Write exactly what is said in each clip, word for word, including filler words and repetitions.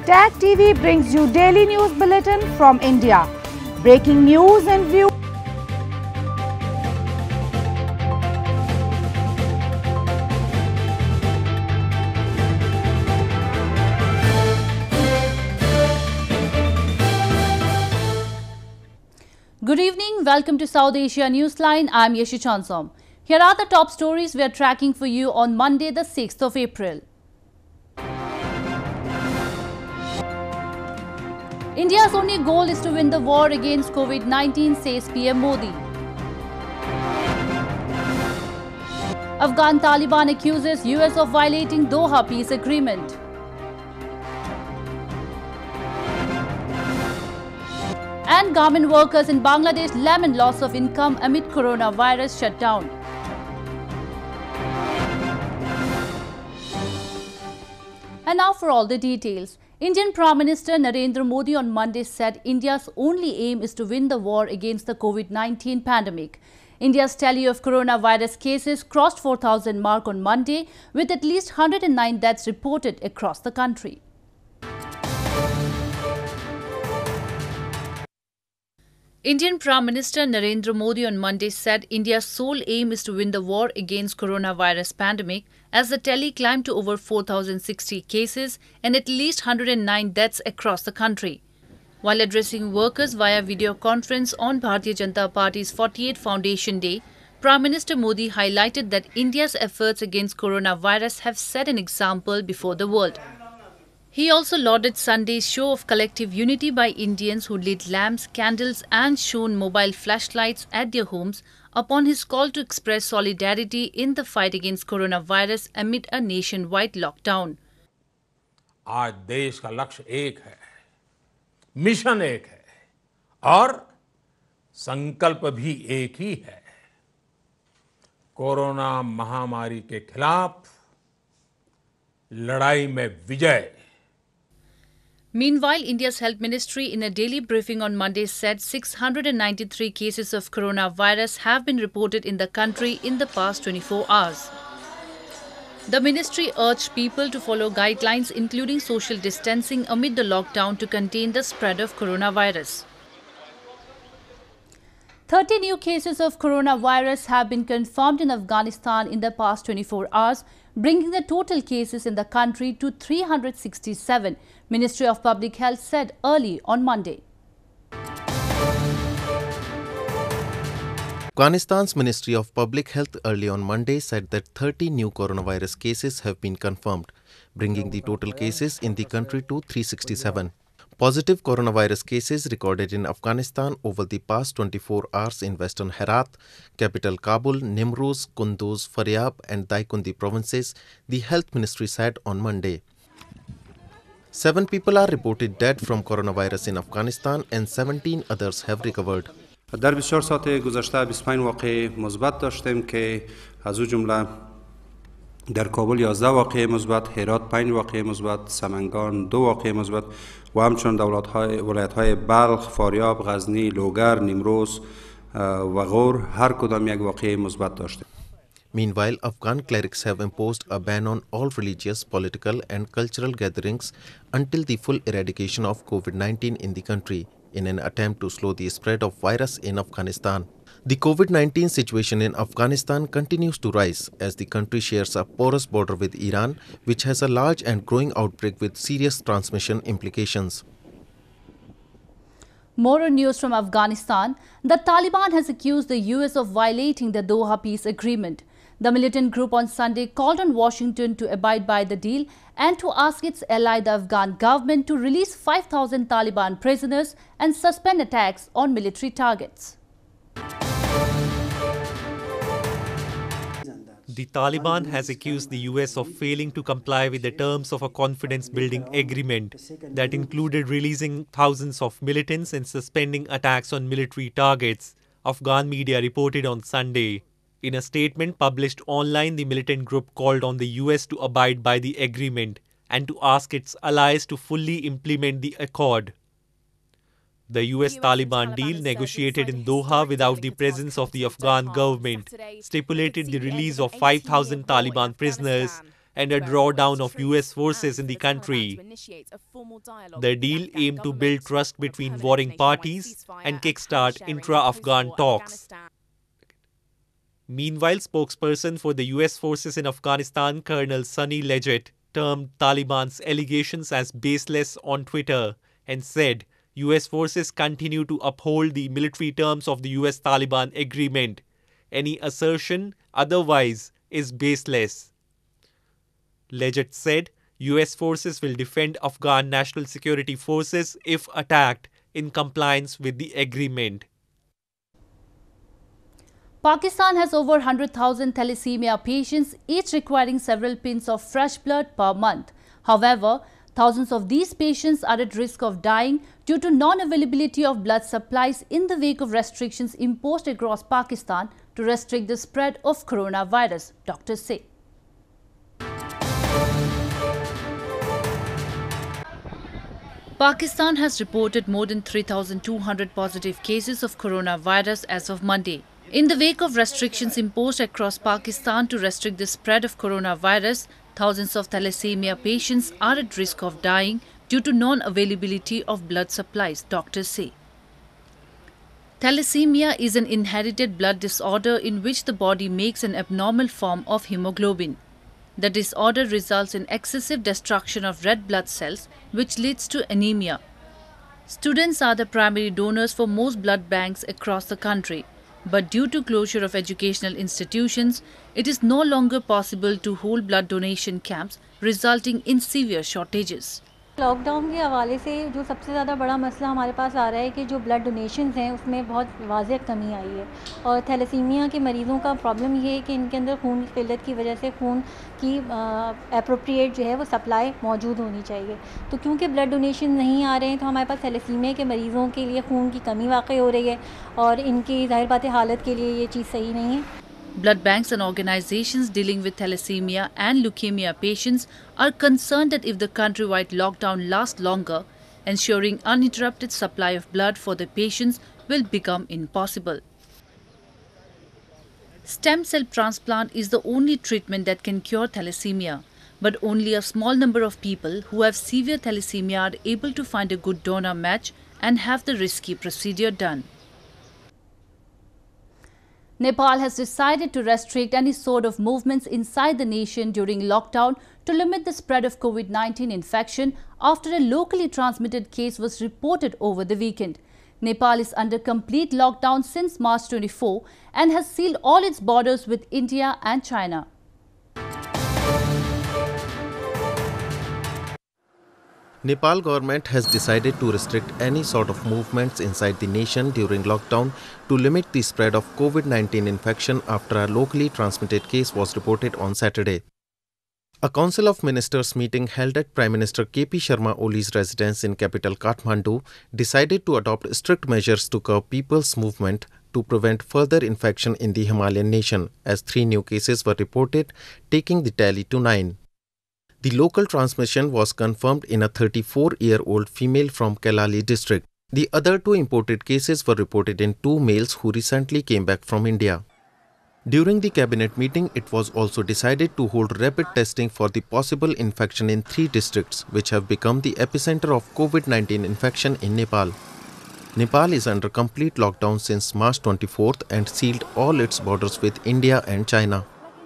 Tag T V brings you daily news bulletin from India. Breaking news and views. Good evening, welcome to South Asia Newsline. I am Yeshi Chansom. Here are the top stories we are tracking for you on Monday, the sixth of April. India's only goal is to win the war against COVID nineteen, says P M Modi. Afghan Taliban accuses U S of violating Doha peace agreement. And garment workers in Bangladesh lament loss of income amid coronavirus shutdown. And now for all the details. Indian Prime Minister Narendra Modi on Monday said India's only aim is to win the war against the COVID nineteen pandemic. India's tally of coronavirus cases crossed four thousand mark on Monday, with at least one hundred nine deaths reported across the country. Indian Prime Minister Narendra Modi on Monday said India's sole aim is to win the war against coronavirus pandemic as the tally climbed to over four thousand sixty cases and at least one hundred nine deaths across the country. While addressing workers via video conference on Bharatiya Janata Party's forty-eighth Foundation Day, Prime Minister Modi highlighted that India's efforts against coronavirus have set an example before the world. He also lauded Sunday's show of collective unity by Indians who lit lamps, candles and shone mobile flashlights at their homes upon his call to express solidarity in the fight against coronavirus amid a nationwide lockdown. आज देश का लक्ष्य एक है, mission एक है और संकल्प भी एक ही है। कोरोना महामारी के खिलाफ लड़ाई में विजय। Meanwhile, India's Health Ministry in a daily briefing on Monday said six hundred ninety-three cases of coronavirus have been reported in the country in the past twenty-four hours. The ministry urged people to follow guidelines including social distancing amid the lockdown to contain the spread of coronavirus. thirty new cases of coronavirus have been confirmed in Afghanistan in the past twenty-four hours, bringing the total cases in the country to three hundred sixty-seven, Ministry of Public Health said early on Monday. Afghanistan's Ministry of Public Health early on Monday said that thirty new coronavirus cases have been confirmed, bringing the total cases in the country to three hundred sixty-seven. Positive coronavirus cases recorded in Afghanistan over the past twenty-four hours in western Herat, capital Kabul, Nimruz, Kunduz, Faryab and Daikundi provinces, the health ministry said on Monday. Seven people are reported dead from coronavirus in Afghanistan and seventeen others have recovered. در بیست و چهار ساعت گذشته بیست و پنج واقعه مثبت داشتیم که از او جمله در کابل یازده واقعه مثبت، هرات پنج واقعه مثبت، سمنگان دو واقعه مثبت و همچنین دولت‌های ولایت‌های بلخ، فاریاب، غزنی، لوگر، نیمروز و غور هر کدام یک واقعه مثبت داشتیم. Meanwhile, Afghan clerics have imposed a ban on all religious, political and cultural gatherings until the full eradication of COVID nineteen in the country, in an attempt to slow the spread of virus in Afghanistan. The COVID nineteen situation in Afghanistan continues to rise as the country shares a porous border with Iran, which has a large and growing outbreak with serious transmission implications. More on news from Afghanistan. The Taliban has accused the U S of violating the Doha peace agreement. The militant group on Sunday called on Washington to abide by the deal and to ask its ally, the Afghan government, to release five thousand Taliban prisoners and suspend attacks on military targets. The Taliban has accused the U S of failing to comply with the terms of a confidence-building agreement that included releasing thousands of militants and suspending attacks on military targets, Afghan media reported on Sunday. In a statement published online, the militant group called on the U S to abide by the agreement and to ask its allies to fully implement the accord. The U S Taliban deal, negotiated in Doha without the presence of the Afghan government, stipulated the release of five thousand Taliban prisoners and a drawdown of U S forces in the country. The deal aimed to build trust between warring parties and kickstart intra-Afghan talks. Meanwhile, spokesperson for the U S forces in Afghanistan, Colonel Sunny Leggett, termed Taliban's allegations as baseless on Twitter and said U S forces continue to uphold the military terms of the U S-Taliban agreement. Any assertion otherwise is baseless. Leggett said U S forces will defend Afghan national security forces if attacked in compliance with the agreement. Pakistan has over one hundred thousand thalassemia patients, each requiring several pints of fresh blood per month. However, thousands of these patients are at risk of dying due to non-availability of blood supplies in the wake of restrictions imposed across Pakistan to restrict the spread of coronavirus, doctors say. Pakistan has reported more than three thousand two hundred positive cases of coronavirus as of Monday. In the wake of restrictions imposed across Pakistan to restrict the spread of coronavirus, thousands of thalassemia patients are at risk of dying due to non-availability of blood supplies, doctors say. Thalassemia is an inherited blood disorder in which the body makes an abnormal form of hemoglobin. The disorder results in excessive destruction of red blood cells, which leads to anemia. Students are the primary donors for most blood banks across the country. But due to closure of educational institutions, it is no longer possible to hold blood donation camps, resulting in severe shortages. Lockdown के हवाले से जो सबसे ज़्यादा बड़ा मसला हमारे पास आ रहा है कि जो ब्लड डोनेशंस हैं उसमें बहुत वाज़ेह कमी आई है और थैलेसीमिया के मरीज़ों का प्रॉब्लम ये है कि इनके अंदर खून की किल्लत की वजह से खून की एप्रोप्रिएट जो है वो सप्लाई मौजूद होनी चाहिए। तो क्योंकि ब्लड डोनेशन नहीं आ रहे हैं तो हमारे पास थैलेसीमिया के मरीज़ों के लिए खून की कमी वाक़ई हो रही है और इनकी ज़ाहिर बात है हालत के लिए ये चीज़ सही नहीं है। Blood banks and organizations dealing with thalassemia and leukemia patients are concerned that if the countrywide lockdown lasts longer, ensuring uninterrupted supply of blood for the patients will become impossible. Stem cell transplant is the only treatment that can cure thalassemia, but only a small number of people who have severe thalassemia are able to find a good donor match and have the risky procedure done. Nepal has decided to restrict any sort of movements inside the nation during lockdown to limit the spread of COVID nineteen infection after a locally transmitted case was reported over the weekend. Nepal is under complete lockdown since March twenty-fourth and has sealed all its borders with India and China. Nepal government has decided to restrict any sort of movements inside the nation during lockdown to limit the spread of COVID nineteen infection after a locally transmitted case was reported on Saturday. A Council of Ministers meeting held at Prime Minister K P Sharma Oli's residence in capital Kathmandu decided to adopt strict measures to curb people's movement to prevent further infection in the Himalayan nation, as three new cases were reported, taking the tally to nine. The local transmission was confirmed in a thirty-four-year-old female from Kelali district. The other two imported cases were reported in two males who recently came back from India. During the cabinet meeting, it was also decided to hold rapid testing for the possible infection in three districts, which have become the epicenter of COVID nineteen infection in Nepal. Nepal is under complete lockdown since March twenty-fourth and sealed all its borders with India and China.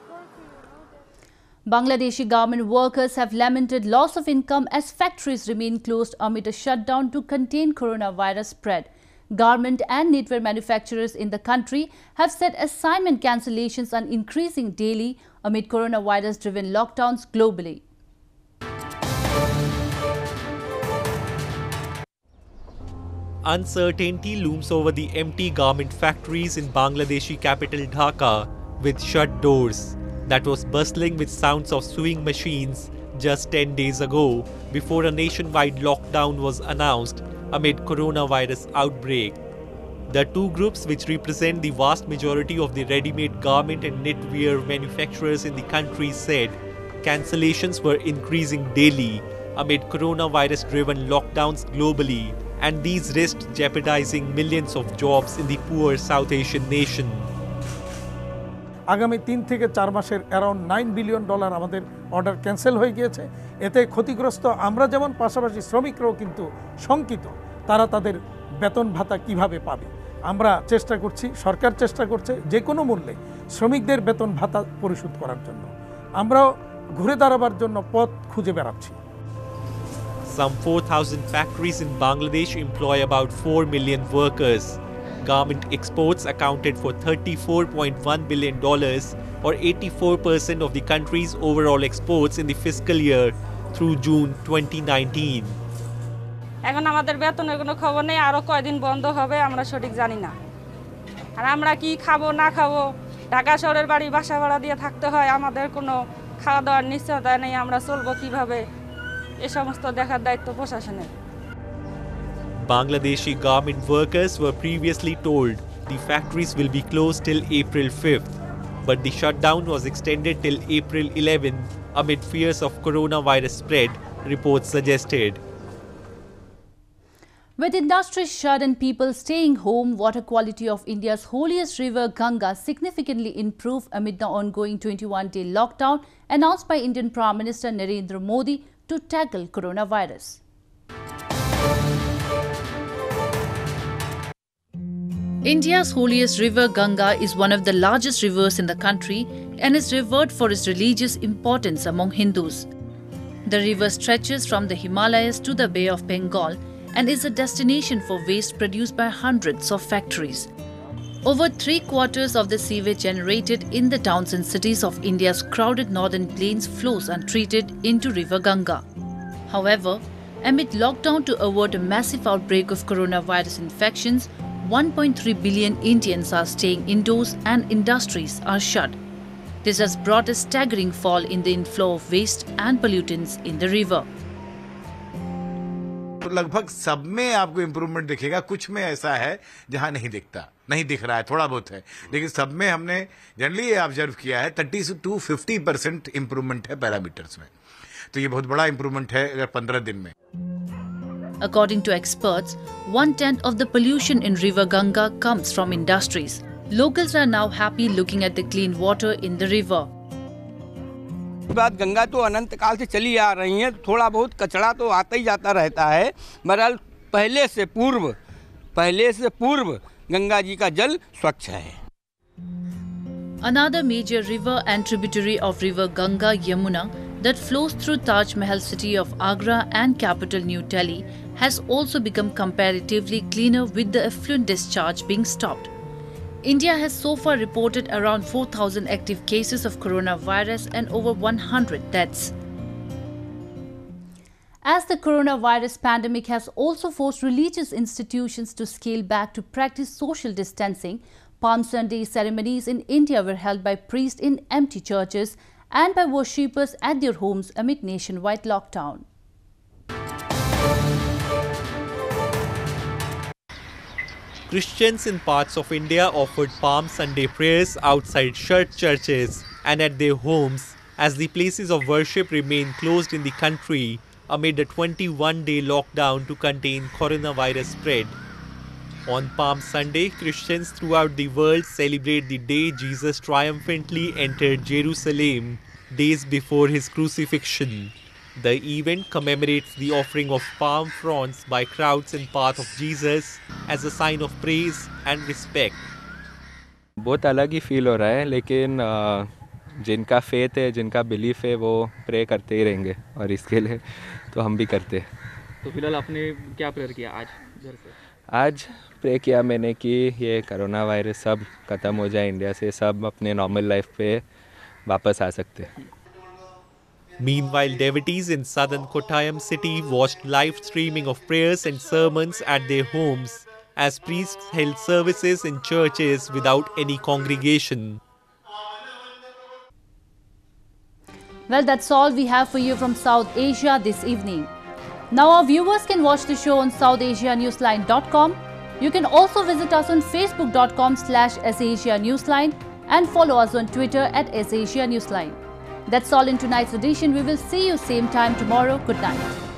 Bangladeshi government workers have lamented loss of income as factories remain closed amid a shutdown to contain coronavirus spread. Garment and knitwear manufacturers in the country have said assignment cancellations are increasing daily amid coronavirus-driven lockdowns globally. Uncertainty looms over the empty garment factories in Bangladeshi capital Dhaka with shut doors. That was bustling with sounds of sewing machines just ten days ago before a nationwide lockdown was announced amid coronavirus outbreak. The two groups, which represent the vast majority of the ready-made garment and knitwear manufacturers in the country, said cancellations were increasing daily amid coronavirus-driven lockdowns globally, and these risked jeopardizing millions of jobs in the poor South Asian nation. আগামী তিন থেকে চার মাসের around nine billion dollar আমাদের order cancel হয়ে গিয়েছে। এতে ক্ষতিগ্রস্ত আমরা যেমন, পাশাপাশি শ্রমিকরাও কিন্তু শঙ্কিত তারা তাদের বেতন ভাতা কিভাবে পাবে। আমরা চেষ্টা করছি, সরকার চেষ্টা করছে যে কোনো মূল্যে শ্রমিকদের বেতন ভাতা পরিশোধ করার জন্য। আমরাও ঘুরে দাঁড়াবার জন্য পথ খুঁজে বেড়াচ্ছি। Some four thousand factories in Bangladesh employ about four million workers. Garment exports accounted for thirty-four point one billion dollars or eighty-four percent of the country's overall exports in the fiscal year through June twenty nineteen. এখন আমাদের বেতনের কোনো খবর নেই, আরো কয়দিন বন্ধ হবে আমরা সঠিক জানি না। আর আমরা কি খাবো না খাবো, ঢাকা শহরের বাড়ি বাসা ভাড়া দিয়ে থাকতে হয়, আমাদের কোনো খাওয়া দাওয়ার নিশ্চয়তা নেই, আমরা চলবো কিভাবে, এ সমস্ত দেখার দায়িত্ব প্রশাসনের। Bangladeshi garment workers were previously told the factories will be closed till April fifth, but the shutdown was extended till April eleventh amid fears of coronavirus spread, reports suggested. With industries shut and people staying home, water quality of India's holiest river Ganga significantly improved amid the ongoing twenty-one day lockdown announced by Indian Prime Minister Narendra Modi to tackle coronavirus. India's holiest river Ganga is one of the largest rivers in the country and is revered for its religious importance among Hindus. The river stretches from the Himalayas to the Bay of Bengal and is a destination for waste produced by hundreds of factories. Over three quarters of the sewage generated in the towns and cities of India's crowded northern plains flows untreated into River Ganga. However, amid lockdown to avert a massive outbreak of coronavirus infections, one point three billion Indians are staying indoors and industries are shut. This has brought a staggering fall in the inflow of waste and pollutants in the river. लगभग सब में आपको improvement दिखेगा, कुछ में ऐसा है जहां नहीं दिखता, नहीं दिख रहा है, थोड़ा बहुत है, लेकिन सब में हमने जनरली ये ऑब्जर्व किया है thirty two fifty percent improvement है पैरामीटर्स में। तो ये बहुत बड़ा इम्प्रूवमेंट है अगर पंद्रह दिन में। According to experts, one-tenth of the pollution in River Ganga comes from industries. Locals are now happy looking at the clean water in the river. बात गंगा तो अनंत काल से चली आ रही है, थोड़ा बहुत कचरा तो आता ही जाता रहता है, बहरहाल पहले से पूर्व पहले से पूर्व गंगा जी का जल स्वच्छ है। Another major river and tributary of River Ganga, Yamuna, that flows through Taj Mahal city of Agra and capital New Delhi, has also become comparatively cleaner with the effluent discharge being stopped. India has so far reported around four thousand active cases of coronavirus and over one hundred deaths. As the coronavirus pandemic has also forced religious institutions to scale back to practice social distancing, Palm Sunday ceremonies in India were held by priests in empty churches and by worshippers at their homes amid nationwide lockdown. Christians in parts of India offered Palm Sunday prayers outside shut churches and at their homes as the places of worship remain closed in the country amid a twenty-one day lockdown to contain coronavirus spread. On Palm Sunday, Christians throughout the world celebrate the day Jesus triumphantly entered Jerusalem days before his crucifixion. The event commemorates the offering of palm fronds by crowds in path of Jesus as a sign of praise and respect. बहुत अलग ही feel हो रहा है, लेकिन जिनका faith है, जिनका belief है, वो प्रे करते ही रहेंगे और इसके लिए तो हम भी करते हैं। तो फिलहाल आपने क्या प्रेयर किया आज घर से? आज प्रे किया मैंने कि ये कोरोना वायरस सब ख़त्म हो जाए, इंडिया से सब अपने नॉर्मल लाइफ पे वापस आ सकते हैं। Meanwhile, devotees in southern Kottayam city watched live streaming of prayers and sermons at their homes as priests held services in churches without any congregation. Well, that's all we have for you from South Asia this evening. Now our viewers can watch the show on south asia newsline dot com. You can also visit us on facebook dot com slash s asia newsline and follow us on Twitter at s asia newsline. That's all in tonight's edition. We will see you same time tomorrow. Good night.